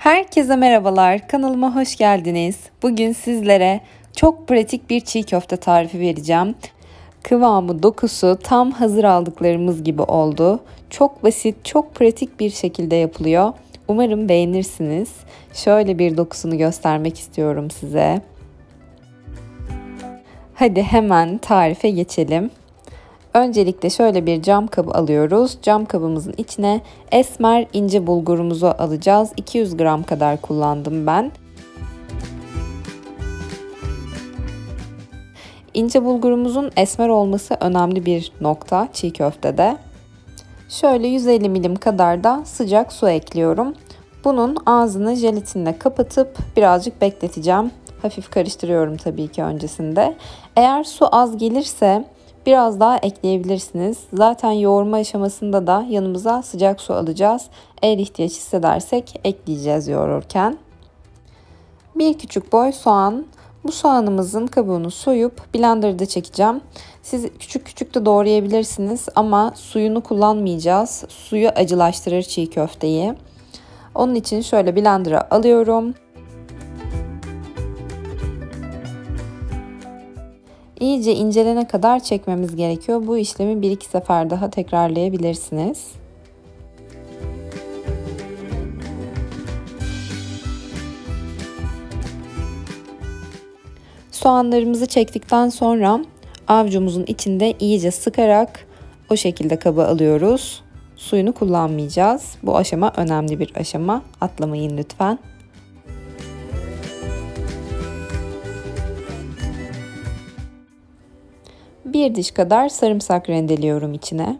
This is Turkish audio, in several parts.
Herkese merhabalar, kanalıma hoş geldiniz. Bugün sizlere çok pratik bir çiğ köfte tarifi vereceğim. Kıvamı, dokusu tam hazır aldıklarımız gibi oldu. Çok basit, çok pratik bir şekilde yapılıyor. Umarım beğenirsiniz. Şöyle bir dokusunu göstermek istiyorum size. Hadi hemen tarife geçelim. Öncelikle şöyle bir cam kabı alıyoruz. Cam kabımızın içine esmer ince bulgurumuzu alacağız. 200 gram kadar kullandım ben. İnce bulgurumuzun esmer olması önemli bir nokta çiğ köftede. Şöyle 150 milim kadar da sıcak su ekliyorum. Bunun ağzını jelatinle kapatıp birazcık bekleteceğim. Hafif karıştırıyorum tabii ki öncesinde. Eğer su az gelirse biraz daha ekleyebilirsiniz. Zaten yoğurma aşamasında da yanımıza sıcak su alacağız. Eğer ihtiyaç hissedersek ekleyeceğiz yoğururken. Bir küçük boy soğan. Bu soğanımızın kabuğunu soyup blenderda çekeceğim. Siz küçük küçük de doğrayabilirsiniz ama suyunu kullanmayacağız. Suyu acılaştırır çiğ köfteyi. Onun için şöyle blender'a alıyorum. İyice incelene kadar çekmemiz gerekiyor. Bu işlemi 1-2 sefer daha tekrarlayabilirsiniz. Soğanlarımızı çektikten sonra avucumuzun içinde iyice sıkarak o şekilde kaba alıyoruz. Suyunu kullanmayacağız. Bu aşama önemli bir aşama. Atlamayın lütfen. Bir diş kadar sarımsak rendeliyorum içine.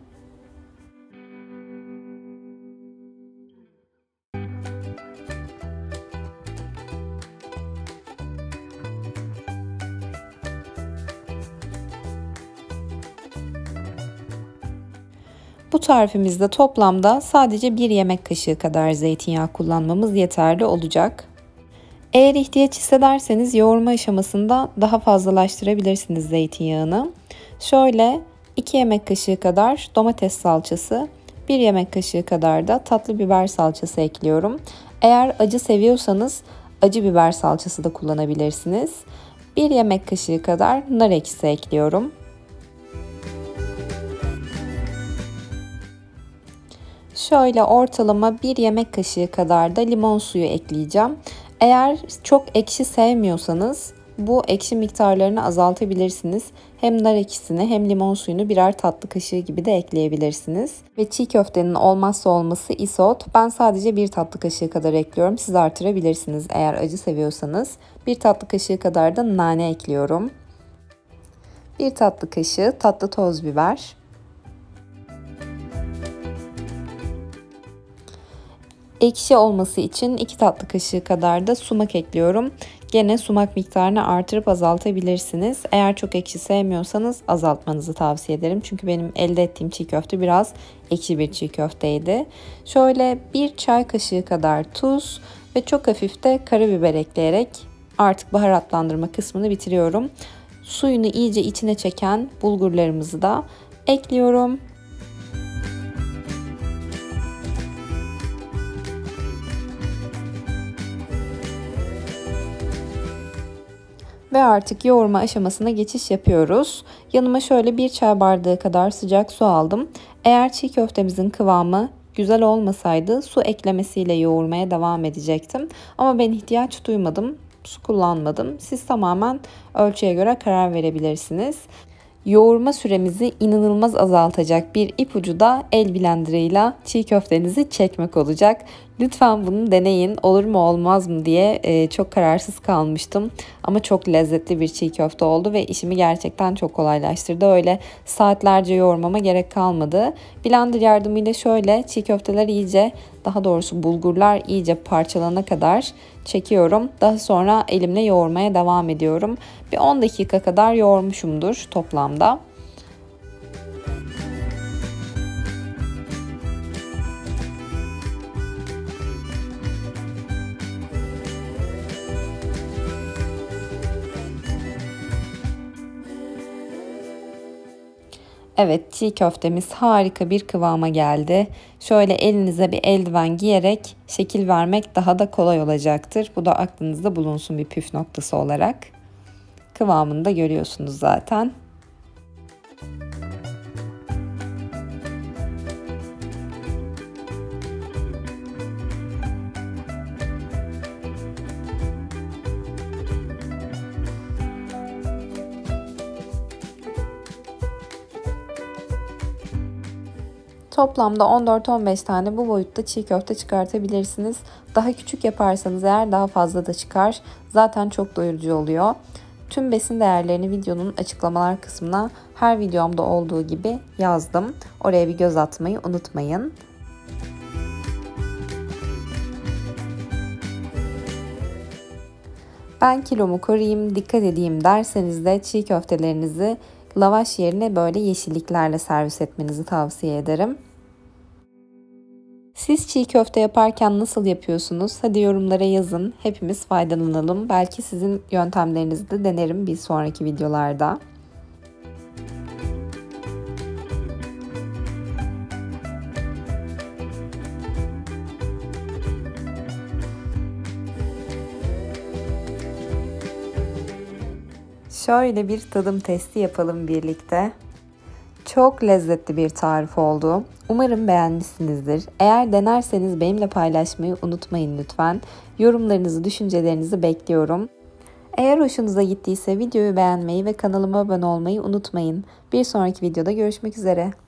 Bu tarifimizde toplamda sadece 1 yemek kaşığı kadar zeytinyağı kullanmamız yeterli olacak. Eğer ihtiyaç hissederseniz yoğurma aşamasında daha fazlalaştırabilirsiniz zeytinyağını. Şöyle 2 yemek kaşığı kadar domates salçası, 1 yemek kaşığı kadar da tatlı biber salçası ekliyorum. Eğer acı seviyorsanız acı biber salçası da kullanabilirsiniz. 1 yemek kaşığı kadar nar ekşisi ekliyorum. Şöyle ortalama 1 yemek kaşığı kadar da limon suyu ekleyeceğim. Eğer çok ekşi sevmiyorsanız bu ekşi miktarlarını azaltabilirsiniz. Hem nar ekşisini hem limon suyunu birer tatlı kaşığı gibi de ekleyebilirsiniz. Ve çiğ köftenin olmazsa olması isot. Ben sadece 1 tatlı kaşığı kadar ekliyorum. Siz artırabilirsiniz eğer acı seviyorsanız. 1 tatlı kaşığı kadar da nane ekliyorum. 1 tatlı kaşığı tatlı toz biber. Ekşi olması için 2 tatlı kaşığı kadar da sumak ekliyorum. Gene sumak miktarını artırıp azaltabilirsiniz. Eğer çok ekşi sevmiyorsanız azaltmanızı tavsiye ederim. Çünkü benim elde ettiğim çiğ köfte biraz ekşi bir çiğ köfteydi. Şöyle 1 çay kaşığı kadar tuz ve çok hafif de karabiber ekleyerek artık baharatlandırma kısmını bitiriyorum. Suyunu iyice içine çeken bulgurlarımızı da ekliyorum. Ve artık yoğurma aşamasına geçiş yapıyoruz. Yanıma şöyle 1 çay bardağı kadar sıcak su aldım. Eğer çiğ köftemizin kıvamı güzel olmasaydı su eklemesiyle yoğurmaya devam edecektim. Ama ben ihtiyaç duymadım. Su kullanmadım. Siz tamamen ölçüye göre karar verebilirsiniz. Yoğurma süremizi inanılmaz azaltacak bir ipucu da el blenderıyla çiğ köftenizi çekmek olacak. Lütfen bunu deneyin. Olur mu olmaz mı diye çok kararsız kalmıştım. Ama çok lezzetli bir çiğ köfte oldu ve işimi gerçekten çok kolaylaştırdı. Öyle saatlerce yoğurmama gerek kalmadı. Blender yardımıyla şöyle çiğ köfteler iyice, daha doğrusu bulgurlar iyice parçalana kadar çekiyorum. Daha sonra elimle yoğurmaya devam ediyorum. Bir 10 dakika kadar yoğurmuşumdur toplamda. Evet, çiğ köftemiz harika bir kıvama geldi. Şöyle elinize bir eldiven giyerek şekil vermek daha da kolay olacaktır. Bu da aklınızda bulunsun bir püf noktası olarak. Kıvamını da görüyorsunuz zaten. Toplamda 14-15 tane bu boyutta çiğ köfte çıkartabilirsiniz. Daha küçük yaparsanız eğer daha fazla da çıkar. Zaten çok doyurucu oluyor. Tüm besin değerlerini videonun açıklamalar kısmına her videomda olduğu gibi yazdım. Oraya bir göz atmayı unutmayın. Ben kilomu koruyayım, dikkat edeyim derseniz de çiğ köftelerinizi lavaş yerine böyle yeşilliklerle servis etmenizi tavsiye ederim. Siz çiğ köfte yaparken nasıl yapıyorsunuz? Hadi yorumlara yazın. Hepimiz faydalanalım. Belki sizin yöntemlerinizi de denerim bir sonraki videolarda. Şöyle bir tadım testi yapalım birlikte. Çok lezzetli bir tarif oldu. Umarım beğenmişsinizdir. Eğer denerseniz benimle paylaşmayı unutmayın lütfen. Yorumlarınızı, düşüncelerinizi bekliyorum. Eğer hoşunuza gittiyse videoyu beğenmeyi ve kanalıma abone olmayı unutmayın. Bir sonraki videoda görüşmek üzere.